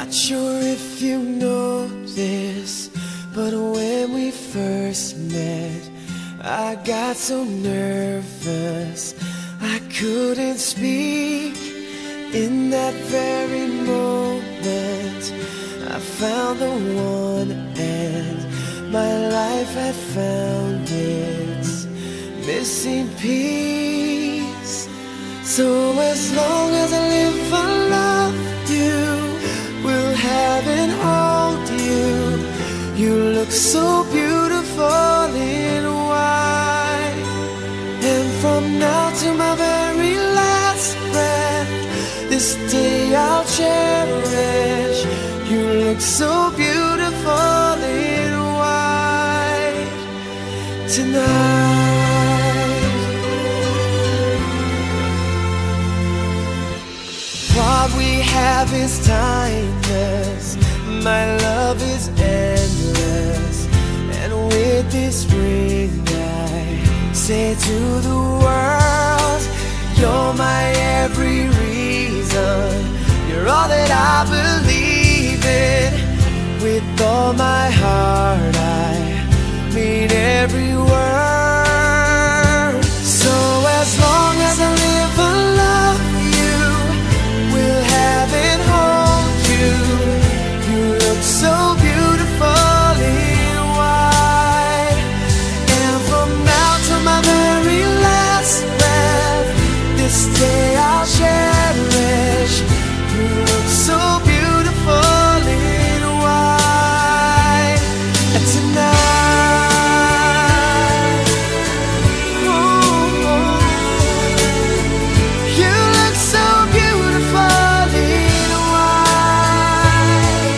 Not sure if you know this, but when we first met, I got so nervous I couldn't speak. In that very moment, I found the one, and my life had found its missing piece. So as long as I live, I love you, will have and hold you. You look so beautiful in white, and from now to my very last breath, this day I'll cherish. You look so beautiful in white tonight. What we have is timeless, my love is endless, and with this ring I say to the world, you're my every reason, you're all that I believe in. With all my heart I mean every word. So as long as I live, I love you, will have and hold you. You look so beautiful in white, and from now to my very last breath, this day I'll cherish. You look so beautiful in white tonight. Ooh, you look so beautiful in white.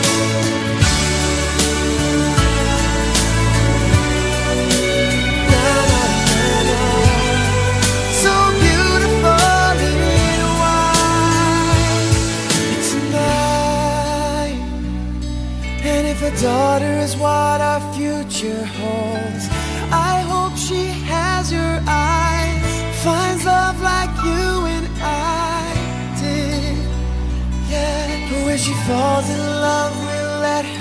Na, na, na, na. So beautiful in white tonight. And if a daughter is what our future holds, I hope she has your eyes, finds love like you and I did. Yeah, but when she falls in love, we'll let